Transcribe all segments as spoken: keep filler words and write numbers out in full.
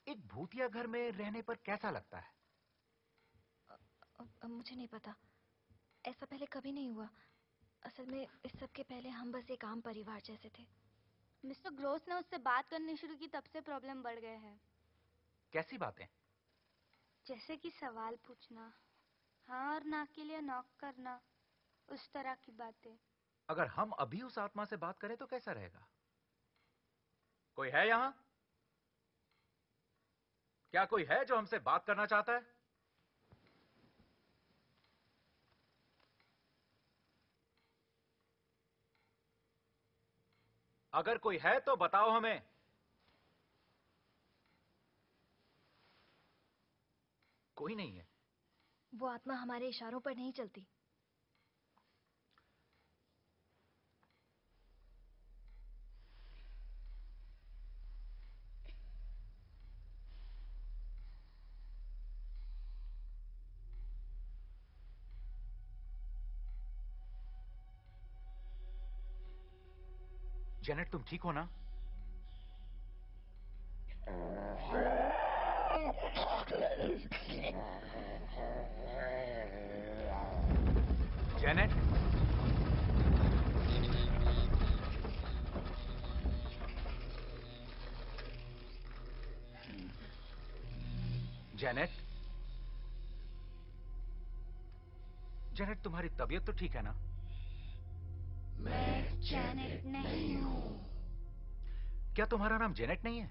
एक भूतिया घर में रहने पर कैसा लगता है? अ, अ, मुझे नहीं पता, ऐसा पहले कभी नहीं हुआ। असल में इस सब के पहले हम बस एक आम परिवार जैसे थे। मिस्टर ग्रोस ने उससे बात करनी शुरू की, तब से प्रॉब्लम बढ़ गए हैं। कैसी बातें? जैसे कि सवाल पूछना, हाँ और ना के लिए नॉक करना, उस तरह की बातें। अगर हम अभी उस आत्मा से बात करें तो कैसा रहेगा? कोई है यहां? क्या कोई है जो हमसे बात करना चाहता है? अगर कोई है तो बताओ हमें। कोई नहीं है। वो आत्मा हमारे इशारों पर नहीं चलती। जेनेट, तुम ठीक हो ना? जेनेट? जेनेट? जेनेट, तुम्हारी तबीयत तो ठीक है ना? मैं जेनेट नहीं हूँ। क्या तुम्हारा नाम जेनेट नहीं है?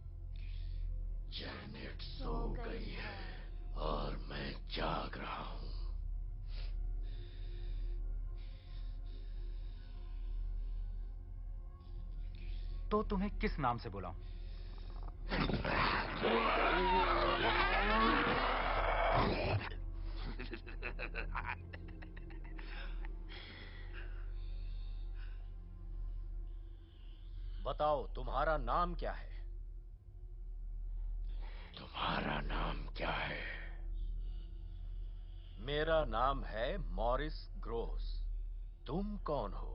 जेनेट सो गई है और मैं जाग रहा हूँ। तो तुम्हें किस नाम से बुलाऊं? बताओ, तुम्हारा नाम क्या है? तुम्हारा नाम क्या है? मेरा नाम है मॉरिस ग्रोस। तुम कौन हो?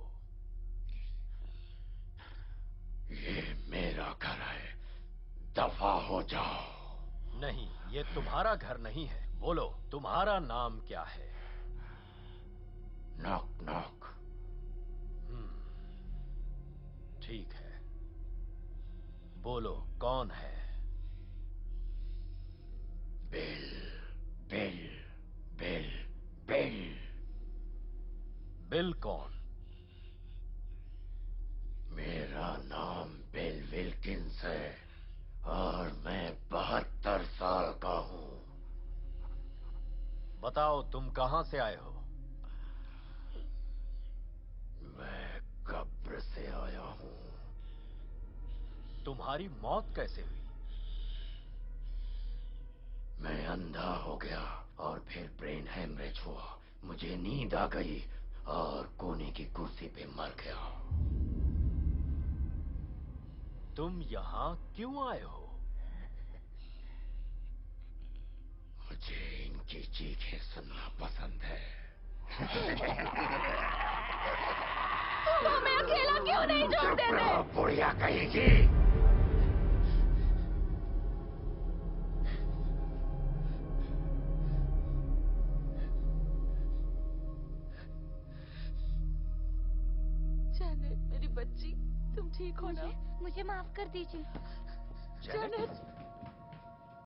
ये मेरा घर है, दफा हो जाओ। नहीं, ये तुम्हारा घर नहीं है। बोलो, तुम्हारा नाम क्या है? Knock knock. हम्म, ठीक है। बोलो, कौन है? Bill Bill Bill Bill. Bill कौन? मेरा नाम बिल विल्किंस है और मैं बहत्तर साल का हूं। बताओ, तुम कहां से आए हो? मैं कब्र से आया हूं। तुम्हारी मौत कैसे हुई? मैं अंधा हो गया और फिर ब्रेन हेमरेज हुआ। मुझे नींद आ गई और कोने की कुर्सी पे मर गया। तुम यहां क्यों आए हो? मुझे इनकी चीखें सुनना पसंद है। तुम हमें अकेला क्यों नहीं छोड़ते थे? बुढ़िया कहेगी। जेनेट, मेरी बच्ची, तुम ठीक हो ना? मुझे माफ कर दीजिए। जेनेट?